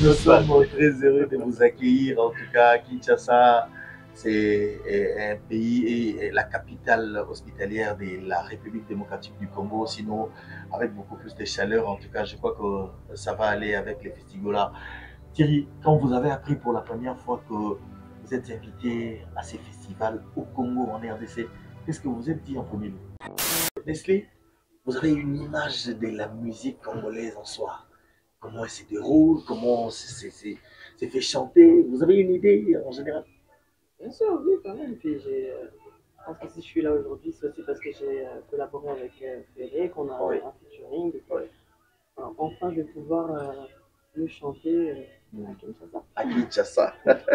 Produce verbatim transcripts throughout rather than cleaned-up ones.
Nous sommes très heureux de vous accueillir. En tout cas, Kinshasa, c'est un pays et la capitale hospitalière de la République démocratique du Congo. Sinon, avec beaucoup plus de chaleur, en tout cas, je crois que ça va aller avec les festivals. Thierry, quand vous avez appris pour la première fois que vous êtes invité à ces festivals au Congo, en R D C, qu'est-ce que vous vous êtes dit en premier lieu? Nestlé, vous avez une image de la musique congolaise en soi. Comment elle se déroule, comment c'est fait chanter. Vous avez une idée en général? Bien sûr, oui, quand même. Puis j'ai, euh, je pense que si je suis là aujourd'hui, c'est aussi parce que j'ai euh, collaboré avec euh, Ferré, qu'on a Oui. un featuring. Et puis, Oui. euh, enfin, je vais pouvoir euh, le chanter euh, à Kinshasa. À Kinshasa.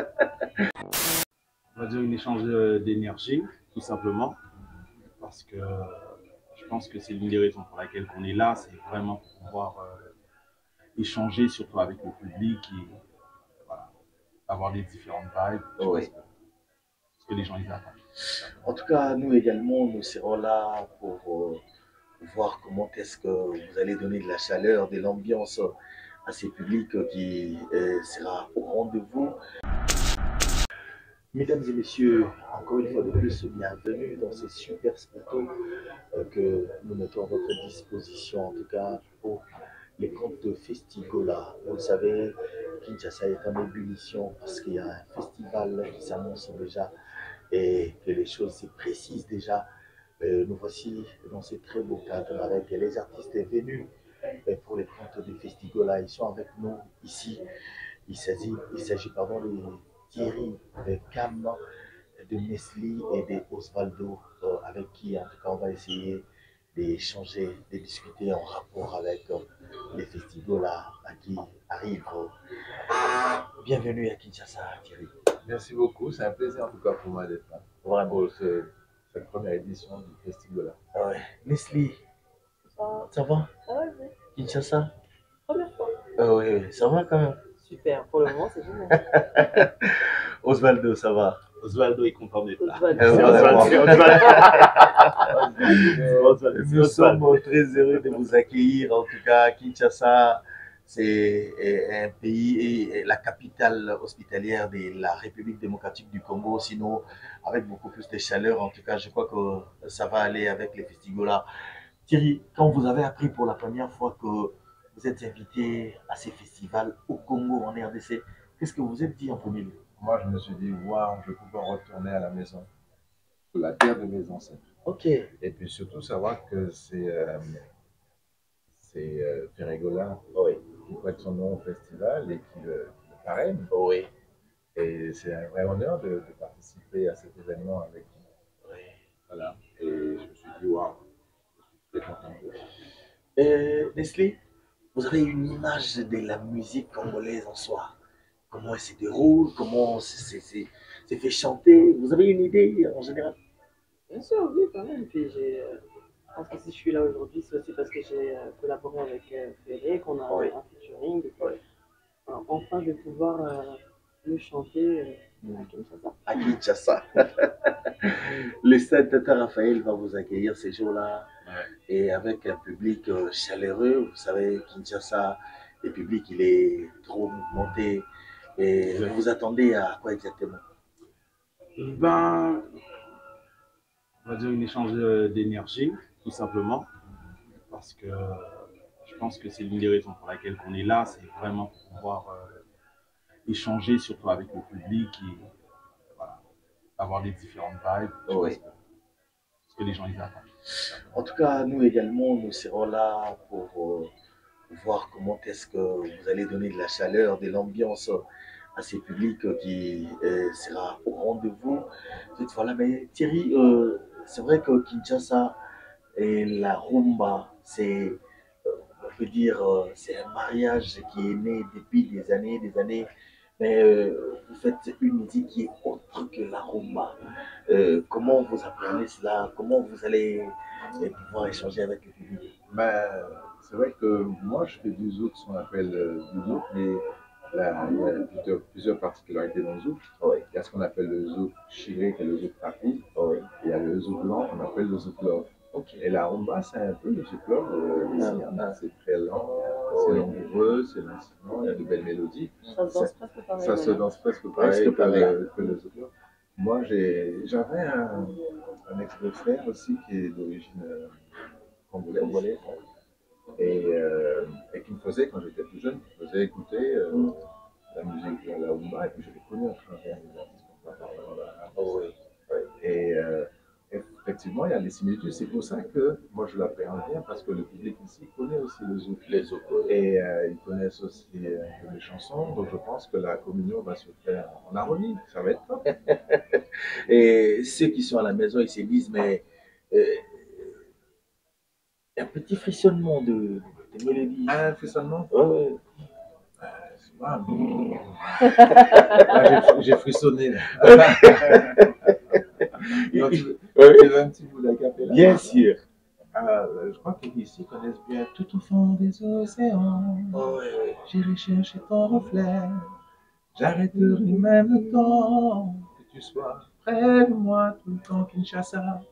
On va dire une échange euh, d'énergie, tout simplement, parce que euh, je pense que c'est l'une des raisons pour laquelle on est là, c'est vraiment pour pouvoir euh, échanger, surtout avec le public et voilà, avoir les différentes vibes, Oui. ce que les gens ils attendent. En tout cas, nous également, nous serons là pour euh, voir comment est-ce que vous allez donner de la chaleur, de l'ambiance à ces publics qui euh, sera au rendez-vous. Mesdames et messieurs, encore une fois de plus, bienvenue dans ces super plateaux euh, que nous mettons à votre disposition, en tout cas pour les comptes de Festigola. Vous le savez, Kinshasa est en ébullition parce qu'il y a un festival qui s'annonce déjà et que les choses se précisent déjà. Euh, nous voici dans ce très beau cadre avec les artistes venus euh, pour les comptes de Festigola. Ils sont avec nous ici. Il s'agit, il s'agit pardon, de Thierry, de Cam, de Nestlé et de Osvaldo, euh, avec qui en tout cas on va essayer d'échanger, de discuter en rapport avec euh, les festivals à, à qui arrivent. Bienvenue à Kinshasa, Thierry. Merci beaucoup, c'est un plaisir en tout cas pour moi d'être là. Vraiment. Pour ce, cette première édition du festival. Ah ouais. Nestlé, ça va? Ah ouais, oui. Kinshasa? Première fois. Ah oui, oui, ça va quand même. Super, pour le moment, c'est génial. Osvaldo, ça va? Osvaldo est content d'être là. Osvaldo. Euh, C'est vraiment. Osvaldo, c'est Osvaldo. Nous C'est Osvaldo. sommes très heureux de vous accueillir. En tout cas, Kinshasa, c'est un pays et la capitale hospitalière de la République démocratique du Congo. Sinon, avec beaucoup plus de chaleur, en tout cas, je crois que ça va aller avec les festivals. Thierry, quand vous avez appris pour la première fois que vous êtes invité à ces festivals au Congo, en R D C, qu'est-ce que vous vous êtes dit en premier lieu? Moi, je me suis dit, waouh, je vais pouvoir retourner à la maison, la terre de mes ancêtres. Ok. Et puis surtout savoir que c'est euh, euh, Ferregola Oui. qui prête son nom au festival et qui le, qui le parraine. Oui. Et c'est un vrai honneur de, de participer à cet événement avec lui. Oui. Voilà. Et je me suis dit, waouh, je suis très content de ça. Euh, Nestlé, vous avez une image de la musique congolaise en soi. Comment elle se déroule, comment c'est fait chanter. Vous avez une idée en général? Bien sûr, oui, quand même. Puis j'ai, euh, je pense que si je suis là aujourd'hui, c'est aussi parce que j'ai euh, collaboré avec euh, Ferré, qu'on a Oui. un featuring. Et puis, Oui. euh, enfin, je vais pouvoir euh, le chanter euh, à Kinshasa. À Kinshasa. Le stade Tata Raphaël va vous accueillir ces jours-là. Ouais. Et avec un public euh, chaleureux. Vous savez, Kinshasa, le public, il est trop mouvementé. Et vous vous attendez à quoi exactement? Ben, on va dire une échange euh, d'énergie, tout simplement, parce que euh, je pense que c'est l'une des raisons pour laquelle on est là, c'est vraiment pour pouvoir euh, échanger, surtout avec le public et voilà, avoir les différentes vibes, Oui. ce que les gens ils attendent. En tout cas, nous également, nous serons là pour euh, voir comment est-ce que vous allez donner de la chaleur, de l'ambiance à ces publics qui euh, sera au rendez-vous cette fois-là. Mais Thierry, euh, c'est vrai que Kinshasa et la rumba, c'est, euh, on peut dire, euh, c'est un mariage qui est né depuis des années, des années. Mais euh, vous faites une musique qui est autre que la rumba. Euh, comment vous apprenez cela? Comment vous allez euh, pouvoir échanger avec le public? Ben, c'est vrai que moi, je fais du zouk, ce qu'on appelle euh, du zouk, mais là, il y a plusieurs, plusieurs particularités dans le zouk. Oui. Il y a ce qu'on appelle le zouk chiré, qui est le zouk rapide. Oui. Il y a le zouk lent, qu'on appelle le zouk love. Ok. Et la rumba, c'est un peu le club euh, ici. Ah, Hein. ah. C'est très lent, c'est langoureux, c'est lancinant, il y a de belles mélodies. Ça se danse presque pareil. Ça se d'ailleurs. danse presque Presque pareil que, pareil. le, que le zouk. Moi, j'ai- j'avais un, un ex-beau-frère aussi qui est d'origine euh, congolaise. Congolais. Et, euh, et qui me faisait, quand j'étais plus jeune, qui me faisait écouter euh, Mm. la musique de la rumba. Et puis je l'ai connu à travers les artistes comme Papa Wemba. Oh, oui. Oui. Et euh, effectivement, il y a des similitudes. C'est pour ça que moi, je l'appréhende bien, parce que le public ici connaît aussi le zouk. Les autres. Et euh, ils connaissent aussi euh, les chansons. Donc je pense que la communion va se faire en harmonie. Ça va être top. Et ceux qui sont à la maison, ils se disent, mais euh, un petit frissonnement de, de mélodie. Un frissonnement. Ouais, ouais. Ah, Là, j'ai- j'ai frissonné. Là. Donc, tu veux Ouais. tu veux un petit bout d'acapella? Bien sûr. Euh, je crois qu'ici, ils connaissent bien tout au fond des océans. Oh, ouais, ouais. J'irai chercher ton reflet. J'arrêterai même le temps que tu sois près de moi tout le temps, Kinshasa.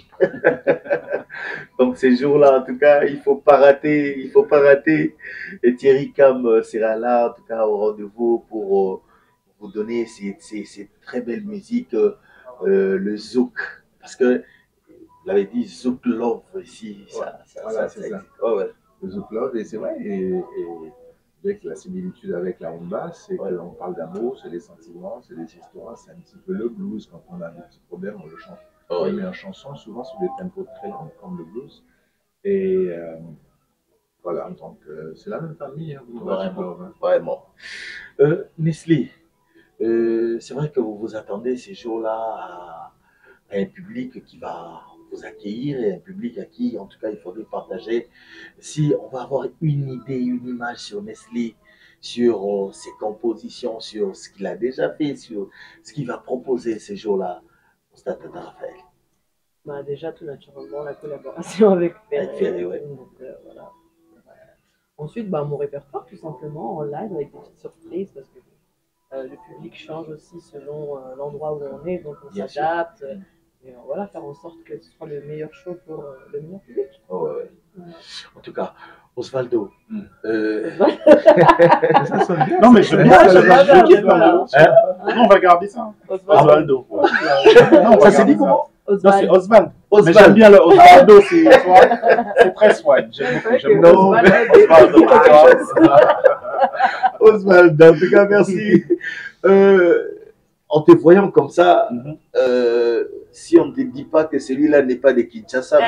Donc ces jours-là, en tout cas, il faut pas rater, il faut pas rater. Et Thierry Cam euh, sera là, en tout cas, au rendez-vous pour euh, vous donner ces, ces, ces très belles musiques, euh, euh, le zouk. Parce que vous l'avez dit, zouk love ici, ça, ça, Voilà, ça, c'est ça ça. existe. Ouais, ouais. Le zouk love, et c'est vrai, et, et avec la similitude avec la rumba, c'est Ouais. qu'on parle d'amour, c'est des sentiments, c'est des histoires, c'est un petit peu le blues. Quand on a des petits problèmes, on le chante. Oh, On oui. le met en chanson, souvent sur des tempos très longs, comme le blues. Et euh, voilà, donc euh, c'est la même famille, hein, rumba, zouk Vraiment, love. Hein. vraiment. Euh, Nestlé, euh, c'est vrai que vous vous attendez ces jours-là à, à un public qui va vous accueillir et un public à qui, en tout cas, il faudrait partager. Si on va avoir une idée, une image sur Nestlé, sur euh, ses compositions, sur ce qu'il a déjà fait, sur ce qu'il va proposer ces jours-là, on s'attend à Raphaël. Bah, déjà, tout naturellement, la collaboration avec Ferré. Avec Ferré, ouais. Donc, euh, voilà. Ensuite, bah, mon répertoire, tout simplement, en live, avec des petites surprises, parce que euh, le public change aussi selon euh, l'endroit où on est, donc on Bien sûr. s'adapte. Et euh, voilà, faire en sorte que ce soit le meilleur show pour euh, le meilleur public. Oh, ouais, ouais. Voilà. En tout cas, Osvaldo, Mm. euh, Ça sonne bien. Non, mais je bien, bien, je je bien, je kiffe voilà. Osvaldo. Non, on va garder ça. Osvaldo. Osvaldo. Non, on va ça s'est garder dit comment? Non, c'est Osvaldo. Osvald. Mais Osvaldo. j'aime bien le Osvaldo, c'est soit- c'est très swag. J'aime beaucoup. vrai J'aime que beaucoup. Osvaldo, Osvaldo. c'est quelque chose. Osvaldo, en tout cas, merci. Euh, en te voyant comme ça, Mhm. euh, si on ne te dit pas que celui-là n'est pas de Kinshasa,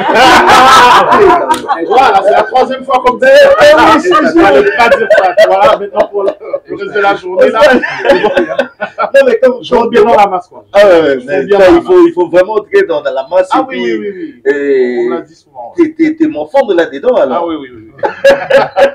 Voilà, c'est la troisième fois comme ça. Eh oui, c'est Je sûr. n'allais pas dire ça. Voilà, maintenant pour le le reste de la journée, là, non, mais comme je rentre bien dans la masse, quoi. Ah ouais, ouais, Je mais rentre bien ça, dans la il, faut, il faut vraiment entrer dans, dans la masse. Ah et oui, puis, oui, oui, oui. et On l'a dit souvent. t'es- t'es t'es mon fond de là-dedans alors. Ah oui, oui, oui.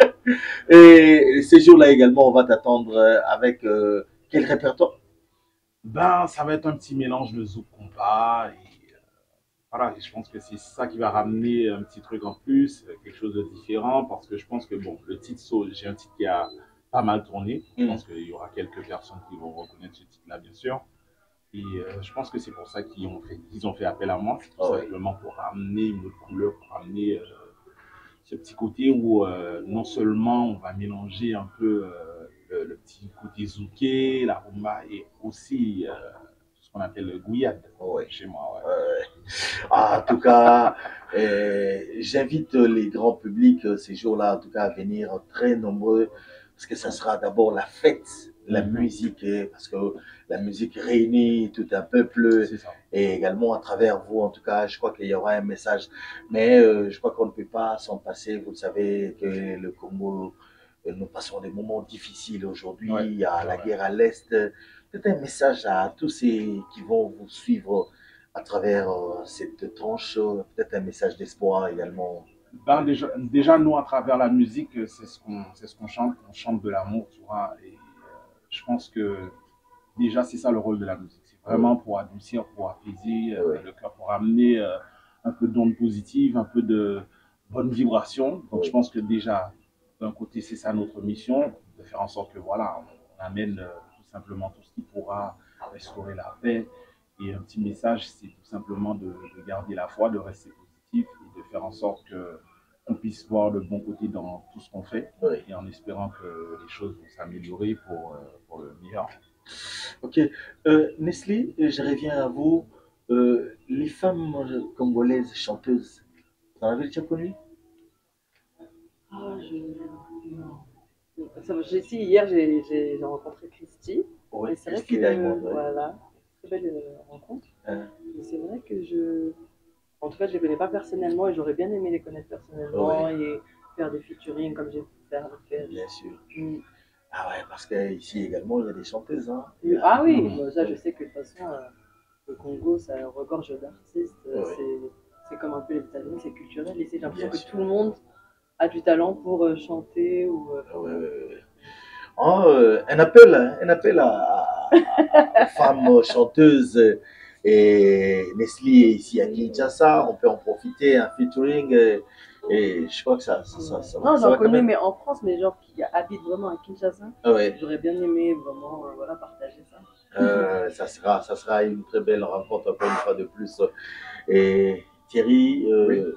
Et ces jours-là également, on va t'attendre euh, avec euh, quel répertoire? Ben, ça va être un petit mélange de zouk compas. Et, euh, voilà, et je pense que c'est ça qui va ramener un petit truc en plus, euh, quelque chose de différent, parce que je pense que, bon, le titre Soul, j'ai un titre qui a pas mal tourné. Je Mm. pense qu'il y aura quelques personnes qui vont reconnaître ce titre-là, bien sûr. Et euh, je pense que c'est pour ça qu'ils ont fait, qu'ils ont fait appel à moi, tout Ah ouais. simplement pour ramener une autre couleur, pour ramener euh, ce petit côté où euh, non seulement on va mélanger un peu euh, le, le petit côté zouké, la rumba et aussi euh, ce qu'on appelle le gouillade Ouais. chez moi. Ouais. Ouais. Ah, en tout cas, euh, j'invite les grands publics euh, ces jours-là, en tout cas, à venir très nombreux, parce que ça sera d'abord la fête, la Mhm. musique, euh, parce que la musique réunit tout un peuple, C'est ça. et également à travers vous, en tout cas, je crois qu'il y aura un message. Mais euh, je crois qu'on ne peut pas s'en passer. Vous le savez que le Congo, euh, nous passons des moments difficiles aujourd'hui. Ouais. Il y a la Ouais. guerre à l'Est. Peut-être un message à tous ceux qui vont vous suivre à travers euh, cette tranche. euh, Peut-être un message d'espoir également. Ben, déjà, déjà, nous, à travers la musique, euh, c'est ce qu'on c'est ce qu'on chante. On chante de l'amour, tu vois. Et euh, je pense que déjà, c'est ça le rôle de la musique. C'est vraiment pour adoucir, pour apaiser euh, Ouais. le cœur, pour amener euh, un peu d'ondes positives, un peu de bonnes vibrations. Donc, Ouais. je pense que déjà, d'un côté, c'est ça notre mission, de faire en sorte que, voilà, on amène euh, tout simplement tout ce qui pourra restaurer la paix. Et un petit message, c'est tout simplement de, de garder la foi, de rester positif positif et de faire en sorte que on puisse voir le bon côté dans tout ce qu'on fait Oui. et en espérant que les choses vont s'améliorer pour, euh, pour le meilleur. Ok. Euh, Nestlé, euh, je reviens à vous. Euh, les femmes euh, congolaises chanteuses, vous en avez déjà connu? Ah, je... Non. Ça, j'ai, si, hier, j'ai j'ai- j'ai rencontré Christy. Oui, Et c'est vrai Christy que, Diamond, oui. voilà, très belle euh, rencontre. Hein, Mais c'est vrai que je... En tout cas, je les connais pas personnellement et j'aurais bien aimé les connaître personnellement oui, et faire des featuring comme j'ai pu faire avec elle. bien sûr. Mm. Ah ouais, parce qu'ici également, il y a des chanteuses. Hein. Il y Mais- a- Ah oui, Mhm. bah, ça je sais que de toute façon, euh, le Congo, ça regorge d'artistes. euh, Oui. C'est c'est comme un peu les États-Unis, c'est culturel. Et c'est j'ai l'impression Bien que sûr. tout le monde a du talent pour euh, chanter ou. euh, Ah ouais, ouais, ouais, ouais. Oh, euh, un appel, hein, un appel à, à- aux femmes chanteuses. euh, Et Nestlé est ici à Kinshasa, on peut en profiter, un featuring. euh, Et je crois que ça, ça, ça, ça va, Non, ça j'en va quand connais, même. mais en France, mais genre qui habitent vraiment à Kinshasa. Ah ouais. J'aurais bien aimé vraiment euh, voilà, partager ça. Euh, ça sera, ça sera une très belle rencontre, encore une fois de plus. Et Thierry, euh, Oui.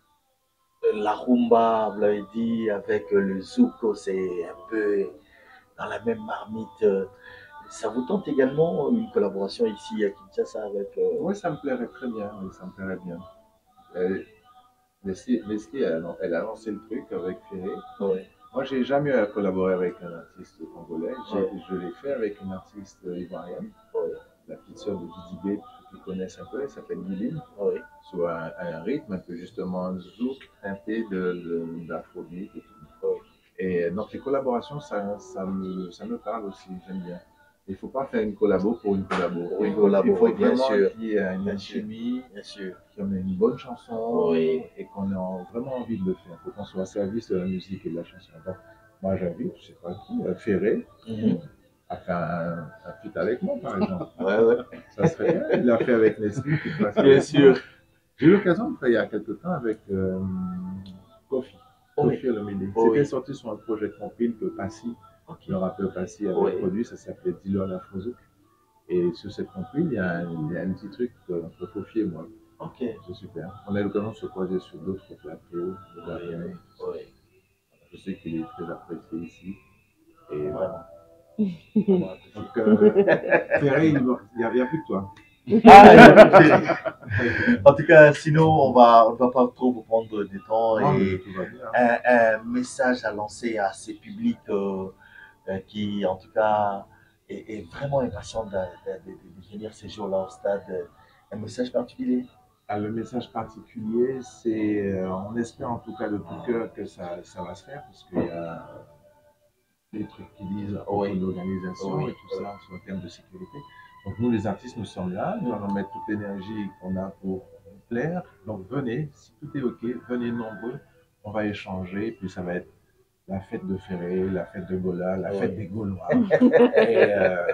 la rumba, vous l'avez dit, avec le zouk, c'est un peu dans la même marmite. euh, Ça vous tente également une collaboration ici à Kinshasa avec. euh, Oui, ça me plairait très bien. Oui, ça me plairait bien. Euh, Leslie, Leslie, elle, a elle a lancé le truc avec Ferré. Ouais, Moi, j'ai jamais eu à collaborer avec un artiste congolais. J'ai- Ouais. Je l'ai fait avec une artiste ivoirienne, ouais, la petite sœur de Didi B, pour ceux qui connaissent un peu. Elle s'appelle Miline, ouais. sur un, un rythme un peu justement zouk teinté de, de, d'afrobeat et tout. Ouais. Et donc les collaborations, ça, ça, me, ça me parle aussi, j'aime bien. Il ne faut pas faire une collabo pour une collabo. Pour une Il faut, collabo, il faut oui, bien vraiment sûr. qu'il y ait une Bien sûr. alchimie, Bien sûr. qu'on ait une bonne chanson Oui. et qu'on ait vraiment envie de le faire. Il faut qu'on soit au service de la musique et de la chanson. Donc, moi, j'invite, je ne sais pas qui, euh, Ferré, Mhm. à faire un, un feat avec moi, par exemple. Ouais, ouais. Ça serait bien. Il l'a fait avec Leslie. qu'il fasse Bien avec sûr. moi. J'ai eu l'occasion de faire il y a quelque temps avec euh, Kofi. Oui. Kofi Olomide. Oui. C'était sorti sur un projet compile que Passy, Ok. le rappeur Passy, avait Oui. produit. Ça s'appelait Dilo Afrozouk. Et sur cette compile, il y a un, il y a un petit truc euh, entre Kofi et moi. Ok. C'est super. On a eu l'occasion de se croiser sur d'autres plateaux. de Oui, Gabon. oui, oui. Je sais qu'il est très apprécié ici. Et Vraiment. voilà. Vraiment apprécié. Donc, euh, Ferré, il n'y a, il y a plus que toi. Ah, en tout cas, sinon, on va, on ne va pas trop vous prendre du temps. Non, mais Et tout va bien. un, un message à lancer à ces publics euh, euh, qui, en tout cas, est, est vraiment impatient de, de- de- de venir ces jours-là au stade. euh, Un message particulier? Ah, le message particulier, c'est, euh, on espère en tout cas de tout cœur que ça, ça va se faire, parce qu'il y a des trucs qui disent à propos Oui. de l'organisation Oui. et tout ça, sur le terme de sécurité. Donc nous, les artistes, nous sommes là, nous allons mettre toute l'énergie qu'on a pour vous plaire. Donc venez, si tout est OK, venez nombreux, on va échanger, puis ça va être la fête de Ferré, la fête de Gola, la Oui. fête des Gaulois. Et euh,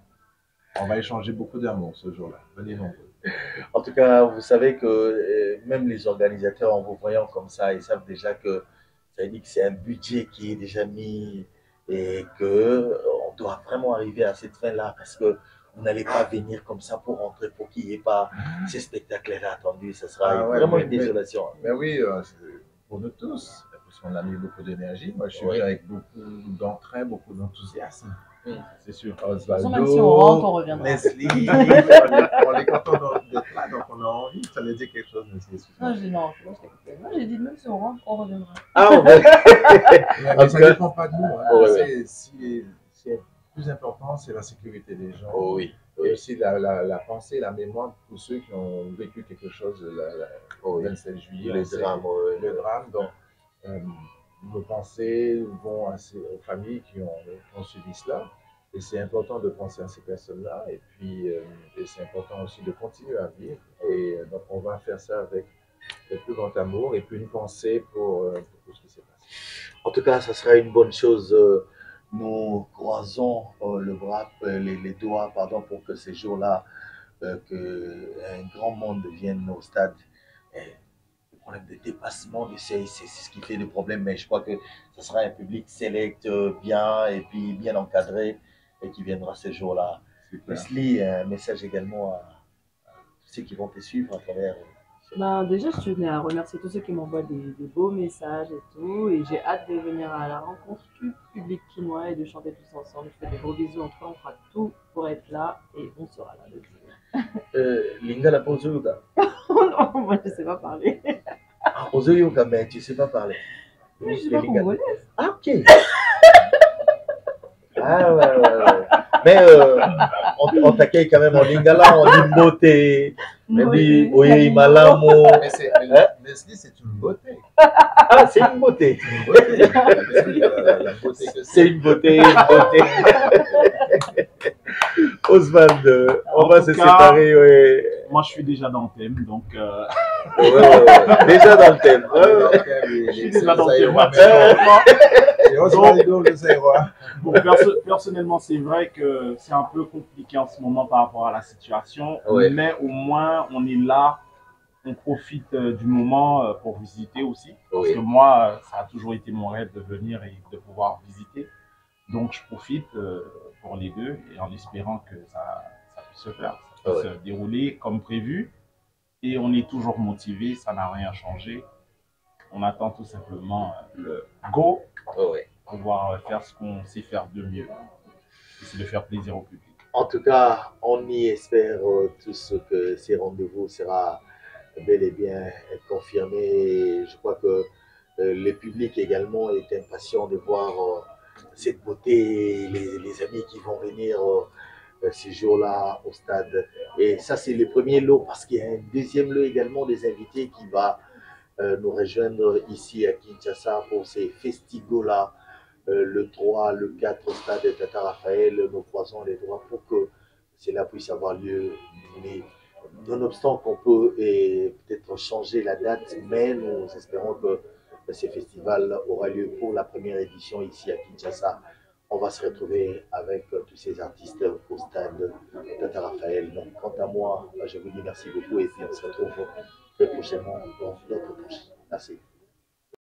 on va échanger beaucoup d'amour ce jour-là. Venez nombreux. En tout cas, vous savez que euh, même les organisateurs, en vous voyant comme ça, ils savent déjà que ça veut dire que c'est un budget qui est déjà mis et que euh, on doit vraiment arriver à cette fin-là parce que vous n'allez pas venir comme ça pour rentrer, pour qu'il n'y ait pas ces spectacles-là attendus. Ce sera Ah ouais, vraiment mais- une mais- désolation. hein. Ben oui, euh, c'est pour nous tous, parce qu'on a mis beaucoup d'énergie. Moi, je suis Oui. venu avec beaucoup d'entrain, beaucoup d'enthousiasme. Mm. C'est sûr. De toute façon, même si on rentre, on reviendra. Nestlé, on est- on est content d'être là, donc on a envie. Ça veut dire quelque chose, Nestlé. excuse-moi. Non, j'ai non, moi, je t'ai coupé. Non, j'ai dit même si on rentre, on reviendra. Ah, ouais. Ouais, En mais tout ça cas- ne dépend pas de nous. Hein. Ouais, C'est- si- si- le plus important, c'est la sécurité des gens. Oh oui. Et Oui. aussi la, la, la pensée, la mémoire pour ceux qui ont vécu quelque chose le Oh oui. vingt-sept juillet. Le on sait drame. que- ouais. le drame. Donc, euh, nos pensées vont à ces- aux familles qui ont, qui ont subi cela. Et c'est important de penser à ces personnes-là. Et puis, euh, et c'est important aussi de continuer à vivre. Et euh, donc, on va faire ça avec le plus grand amour et puis une pensée pour, euh, pour tout ce qui s'est passé. En tout cas, ça sera une bonne chose. euh, Nous croisons euh, le bras, euh, les, les doigts, pardon, pour que ces jours-là, euh, que un grand monde vienne au stade. Et le problème de dépassement, de- c'est c'est- c'est ce qui fait le problème, mais je crois que ce sera un public select, euh, bien et puis bien encadré et qui viendra ces jours-là. Super. Leslie, un message également à, à tous ceux qui vont te suivre à travers euh, ce Ben, déjà, je tenais à remercier tous ceux qui m'envoient des, des beaux messages et tout. Et j'ai hâte de venir à la rencontre du public quinois et de chanter tous ensemble. Je fais des gros bisous en toi. On fera tout pour être là et on sera là le jour. Euh, Lingala Pozoyoga. Oh non, moi je sais pas parler. Ah, Ozoyoga, mais tu sais pas parler. Mais je suis Les pas Lingala. congolaise. Ah, ok. Ah, ouais, ouais, ouais. Mais euh, on, on t'accueille quand même en Lingala, on dit beauté. On dit Oye Malamo. Mais c'est Hein? Leslie, c'est une beauté. Ah, c'est une beauté. C'est une beauté. Leslie, la, la beauté que C'est une beauté, une beauté. Oswald, on En va tout se cas, séparer, ouais. Moi, je suis déjà dans le thème, donc euh, Ouais, ouais, ouais. Déjà dans le thème. Ah, Ouais, ouais. je suis c'est déjà le dans le thème. Zaïrois, Personnellement, C'est Osvaldo, le Zaïrois. bon, perso- personnellement, c'est vrai que c'est un peu compliqué en ce moment par rapport à la situation, Ouais. mais au moins, on est là, on profite euh, du moment euh, pour visiter aussi. Parce Oui. que moi, euh, ça a toujours été mon rêve de venir et de pouvoir visiter. Donc, je profite euh, pour les deux et en espérant que ça, ça puisse se faire, ça puisse Ouais. se dérouler comme prévu. Et on est toujours motivé, ça n'a rien changé. On attend tout simplement euh, le go Ouais. pour pouvoir faire ce qu'on sait faire de mieux. C'est de faire plaisir au public. En tout cas, on y espère euh, tous que ces rendez-vous sera bel et bien confirmé. Et je crois que euh, le public également est impatient de voir euh, cette beauté, les, les amis qui vont venir euh, ces jours-là au stade. Et ça, c'est le premier lot parce qu'il y a un deuxième lot également des invités qui va euh, nous rejoindre ici à Kinshasa pour ces festivals-là. Euh, le trois, le quatre au stade de Tata Raphaël, nous croisons les doigts pour que cela puisse avoir lieu. Mais nonobstant qu'on peut peut-être changer la date, mais nous espérons que ce festival aura lieu pour la première édition ici à Kinshasa. On va se retrouver avec tous ces artistes au stade Tata Raphaël. Donc, quant à moi, je vous dis merci beaucoup et puis on se retrouve très prochainement dans d'autres prochains.